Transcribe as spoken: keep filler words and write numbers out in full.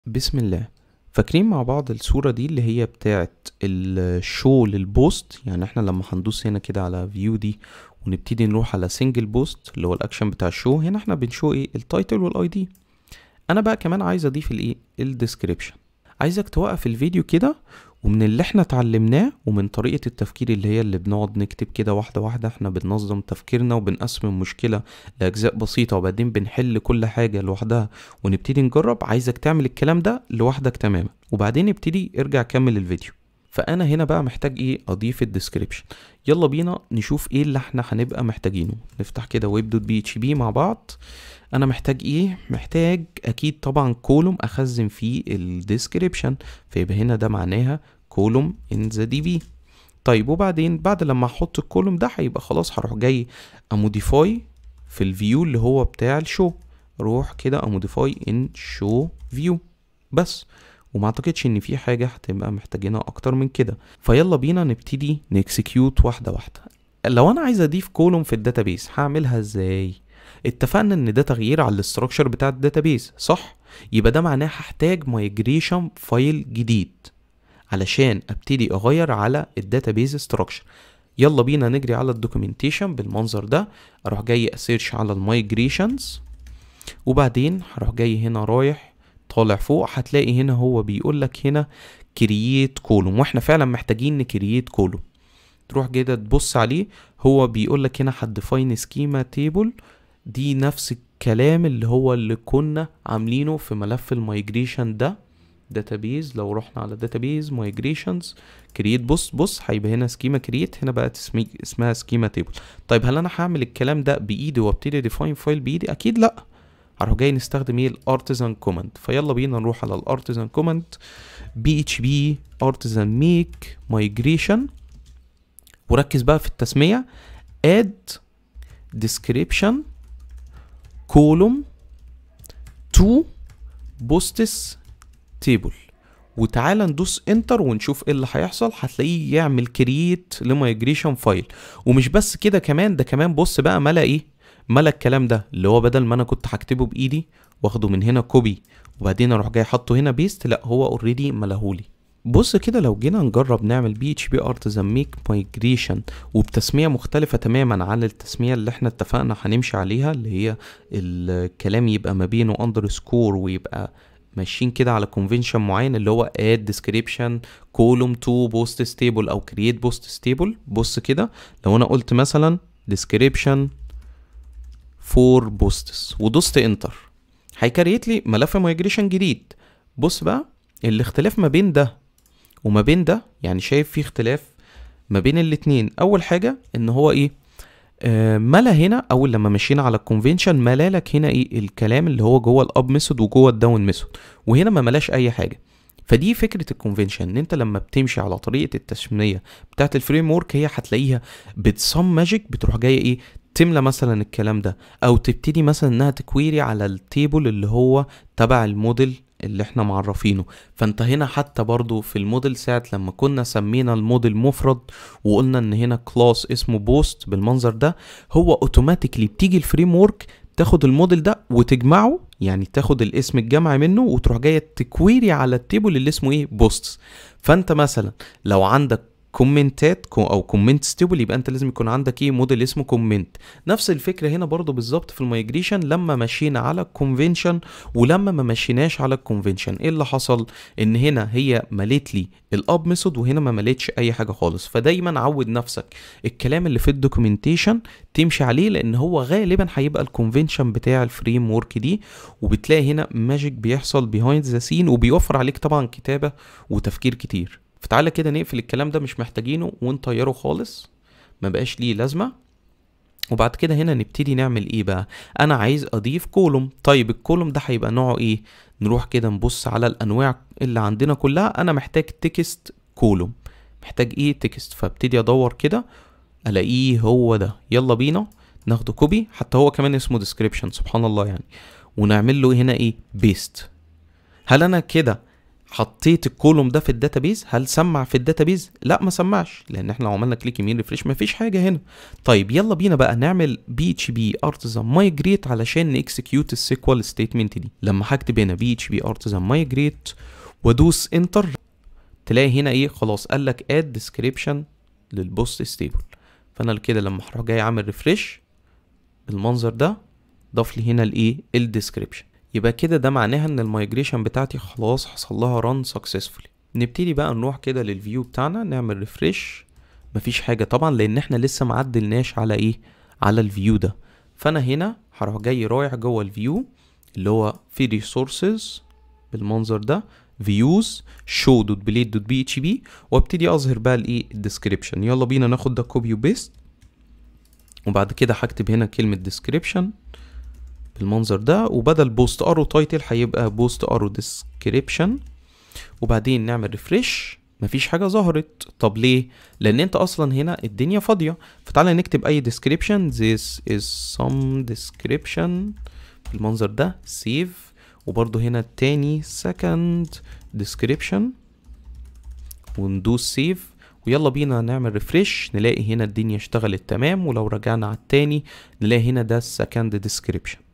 بسم الله. فاكرين مع بعض الصورة دي اللي هي بتاعت الشو للبوست؟ يعني احنا لما هندوس هنا كده على فيو دي ونبتدي نروح على سنجل بوست اللي هو الاكشن بتاع الشو، هنا احنا بنشو ايه؟ التايتل والاي دي. انا بقى كمان عايز اضيف الايه؟ الديسكريبشن. عايزك توقف الفيديو كده، ومن اللي احنا اتعلمناه ومن طريقة التفكير اللي هي اللي بنقعد نكتب كده واحدة واحدة، احنا بننظم تفكيرنا وبنقسم المشكلة لأجزاء بسيطة وبعدين بنحل كل حاجة لوحدها ونبتدي نجرب. عايزك تعمل الكلام ده لوحدك تماما وبعدين ابتدي ارجع كمل الفيديو. فانا هنا بقى محتاج ايه؟ اضيف الديسكريبشن. يلا بينا نشوف ايه اللي احنا هنبقى محتاجينه. نفتح كده ويب دوت بي اتش بي مع بعض. انا محتاج ايه؟ محتاج اكيد طبعا كولوم اخزن فيه الديسكريبشن، فيبقى هنا ده معناها كولوم ان ذا دي بي. طيب وبعدين بعد لما احط الكولوم ده هيبقى خلاص هروح جاي اموديفاي في الفيو اللي هو بتاع الشو. روح كده اموديفاي ان شو فيو بس، وما اعتقدش ان في حاجه هتبقى محتاجينها اكتر من كده. فيلا بينا نبتدي نكسكيوت واحده واحده. لو انا عايز اضيف كولوم في الداتابيس هعملها ازاي؟ اتفقنا ان ده تغيير على الاستراكشر بتاع الداتابيس، صح؟ يبقى ده معناه هحتاج مايجريشن فايل جديد علشان ابتدي اغير على الداتابيز استراكشر. يلا بينا نجري على الدوكيومنتيشن بالمنظر ده. اروح جاي اسيرش على المايجريشنز، وبعدين هروح جاي هنا رايح طالع فوق، هتلاقي هنا هو بيقول لك هنا كرييت كولوم، واحنا فعلا محتاجين نكرييت كولوم. تروح كده تبص عليه، هو بيقول لك هنا هتديفاين سكيما تيبل. دي نفس الكلام اللي هو اللي كنا عاملينه في ملف المايجريشن ده داتابيز. لو رحنا على داتابيز مايجريشنز كرييت، بص بص هيبقى هنا سكيما كرييت، هنا بقت اسمي اسمها سكيما تيبل. طيب هل انا هعمل الكلام ده بايدي وابتدي ديفاين فايل بايدي؟ اكيد لا. هروح جاي نستخدم ايه؟ الارتزان كوماند. فيلا بينا نروح على الارتزان كوماند بي اتش بي ارتزان ميك مايجريشن، وركز بقى في التسمية add description column to posts table، وتعالى ندوس انتر ونشوف ايه اللي هيحصل. هتلاقيه يعمل كرييت لمايجريشن فايل. ومش بس كده كمان، ده كمان بص بقى ملا ايه؟ ملا الكلام ده اللي هو بدل ما انا كنت هكتبه بايدي واخده من هنا كوبي وبعدين اروح جاي حاطه هنا بيست، لا هو اوريدي ملاهولي. بص كده لو جينا نجرب نعمل بي اتش بي ارتزان ميك مايجريشن وبتسميه مختلفه تماما عن التسميه اللي احنا اتفقنا هنمشي عليها، اللي هي الكلام يبقى ما بينه اندرسكور ويبقى ماشيين كده على كونفنشن معين اللي هو add description column to posts table او create posts table. بص كده لو انا قلت مثلا description for posts ودوست انتر هيكريت لي ملف مايجريشن جديد. بص بقى الاختلاف ما بين ده وما بين ده، يعني شايف في اختلاف ما بين الاتنين. اول حاجة ان هو ايه؟ آه ملا هنا اول لما مشينا على الكونفنشن ملا لك هنا ايه؟ الكلام اللي هو جوه الاب ميثود وجوه الداون ميثود، وهنا ما ملاش اي حاجة. فدي فكرة الكونفنشن، ان انت لما بتمشي على طريقة التسمية بتاعت الفريم ورك هي هتلاقيها بتصم ماجيك بتروح جاية ايه؟ تملى مثلا الكلام ده، او تبتدي مثلا انها تكويري على التيبل اللي هو تبع الموديل اللي احنا معرفينه. فانت هنا حتى برضو في الموديل ساعة لما كنا سمينا الموديل مفرد وقلنا ان هنا كلاس اسمه بوست بالمنظر ده، هو اوتوماتيكلي بتيجي الفريم ورك تاخد الموديل ده وتجمعه، يعني تاخد الاسم الجمع منه وتروح جاية تكويري على التيبل اللي اسمه ايه؟ بوستس. فانت مثلا لو عندك كومنتات او كومنت ستيبل يبقى انت لازم يكون عندك ايه؟ موديل اسمه كومنت. نفس الفكره هنا برضو بالظبط في المايجريشن، لما مشينا على الكونفنشن ولما ما مشيناش على الكونفنشن ايه اللي حصل؟ ان هنا هي مليت لي الاب ميثود وهنا ما مليتش اي حاجه خالص. فدايما عود نفسك الكلام اللي في الدوكيومنتيشن تمشي عليه، لان هو غالبا هيبقى الكونفنشن بتاع الفريم ورك دي. وبتلاقي هنا ماجيك بيحصل بيهايند ذا سين وبيوفر عليك طبعا كتابه وتفكير كتير. فتعالى كده نقفل الكلام ده مش محتاجينه ونطيره خالص، ما بقاش ليه لازمه. وبعد كده هنا نبتدي نعمل ايه بقى؟ انا عايز اضيف كولوم. طيب الكولوم ده هيبقى نوعه ايه؟ نروح كده نبص على الانواع اللي عندنا كلها. انا محتاج تكست كولوم. محتاج ايه؟ تكست. فابتدي ادور كده الاقيه هو ده. يلا بينا ناخده كوبي، حتى هو كمان اسمه ديسكريبشن سبحان الله يعني، ونعمل له هنا ايه؟ بيست. هل انا كده حطيت الكولوم ده في الداتابيز، هل سمع في الداتابيز؟ لا ما سمعش، لان احنا لو عملنا كليك يمين ريفريش مفيش حاجه هنا. طيب يلا بينا بقى نعمل بي اتش بي ارتزان مايجريت علشان نكسكيوت السيكوال ستيتمنت دي. لما هكتب هنا بي اتش بي ارتزان مايجريت وادوس انتر، تلاقي هنا ايه خلاص قال لك اد ديسكريبشن للبوست ستيبل. فانا كده لما هروح جاي عامل ريفريش بالمنظر ده ضاف لي هنا الايه الديسكريبشن. يبقى كده ده معناها ان المايجريشن بتاعتي خلاص حصل لها ران سكسسفولي. نبتدي بقى نروح كده للفيو بتاعنا نعمل ريفريش، مفيش حاجه طبعا لان احنا لسه معدلناش على ايه على الفيو ده. فانا هنا هروح جاي رايح جوه الفيو اللي هو في ريسورسز بالمنظر ده فيوز شو دوت بليت دوت بي اتش بي، وابتدي اظهر بقى الايه الديسكريبشن. يلا بينا ناخد ده كوبي وبيست، وبعد كده هكتب هنا كلمه ديسكريبشن بالمنظر ده، وبدل بوست ارو تايتل هيبقى بوست ارو ديسكريبشن، وبعدين نعمل ريفريش مفيش حاجه ظهرت. طب ليه؟ لان انت اصلا هنا الدنيا فاضيه. فتعالى نكتب اي description. this is some description بالمنظر ده save، وبرضو هنا التاني second description وندوس save، ويلا بينا نعمل ريفريش نلاقي هنا الدنيا اشتغلت تمام. ولو رجعنا على التاني نلاقي هنا ده second description.